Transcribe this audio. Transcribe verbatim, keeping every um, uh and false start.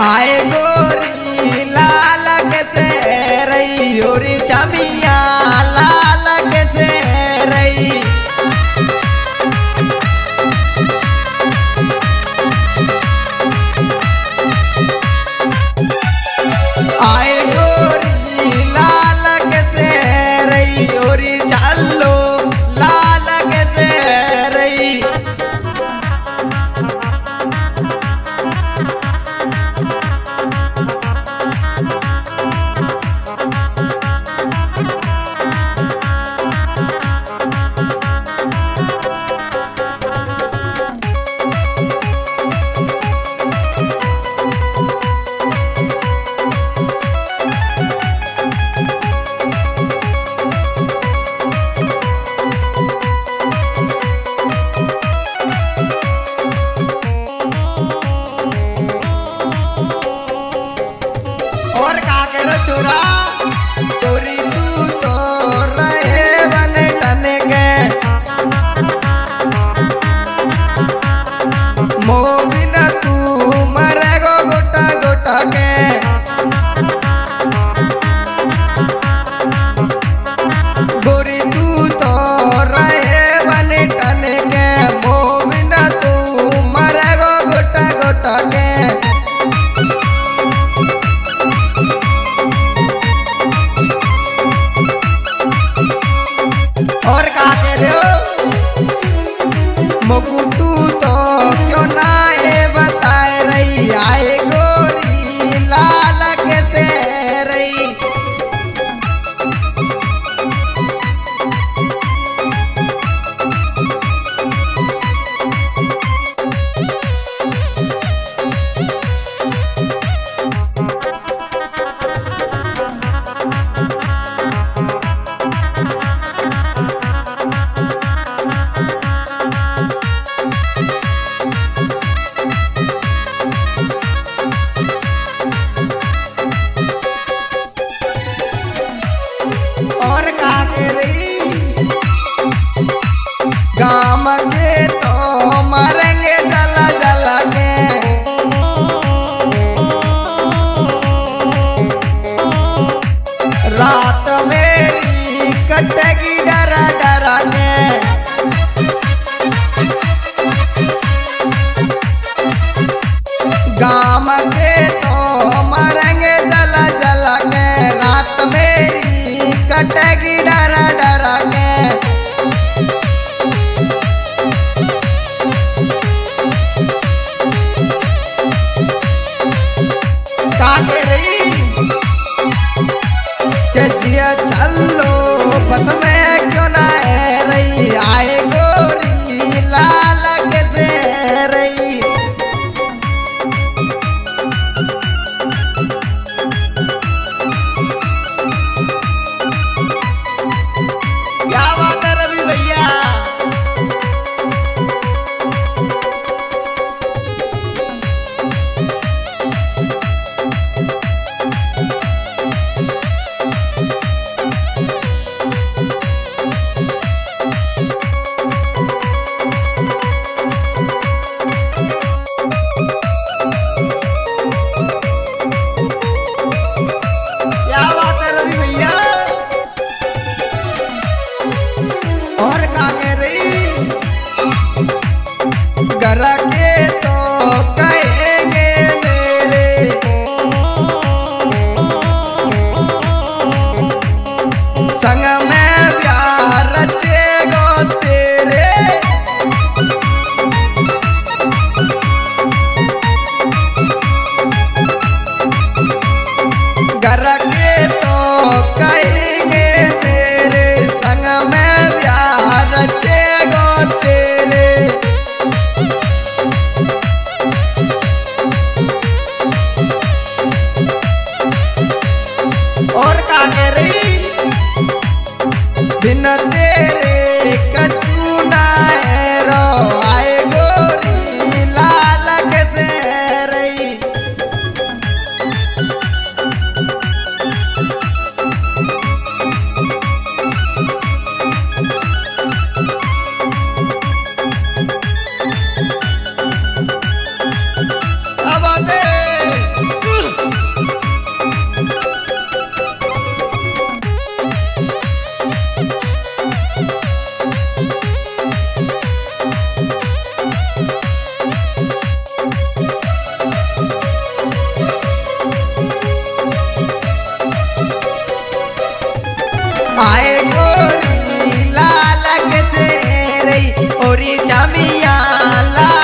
आए गोरी लाल के से रही होरी छमिया लाल के से रही। आए गोरी लाल के से रही होरी चालो लाल के से रही। और का करो छोरा गोरी तू तो रहे बने टन के मोबिन तू मरे गो गोटा गोटा के। गोरी तू तो रहे बने टन के मोबिन तू मरे गो गोटा गोटा के। और का कह रहे हो मोकू तू तो क्यों ना ये बताए रही आए गोरी लाल के से रही। और का कह रही गाम के तो मरेंगे जला जला के। रात मेरी कटेगी डरा डरा के। गाम के तो मरेंगे जला जला के। रात मेरी कटेगी डरा डरा के। का कह रही के जिया चलो बस में क्यों ना रही आए गोरी लाल के से रही। क्या बात है रवि भैया। क्या बात है रवि भैया। और का कह रही घर के तो कहेंगे मेरे संग में प्यार रचेगो तेरे। घर के तो कहेंगे मेरे संग में प्यार रचेगो तेरे। और का कह रही बिन तेरे कछु ना रो आए गोरी लाल के से रही। अब आए गोरी लाल के से रई ओरी जमिया ला